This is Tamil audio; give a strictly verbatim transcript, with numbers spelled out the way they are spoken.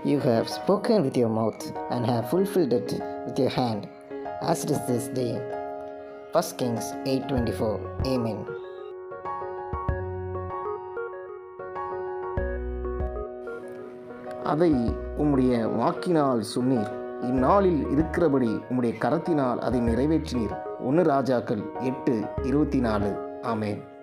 You have spoken with your mouth and have fulfilled it with your hand, as it is this day. First Kings eight twenty-four. Amen. அதை உம்முடைய வாக்கினால் சொன்னீர், இந்நாளில் இருக்கிறபடி உம்முடைய கரத்தினால் அதை நிறைவேற்றினீர். ஒன்று ராஜாக்கள் எட்டு இருபத்தி நாலு. ஆமென்.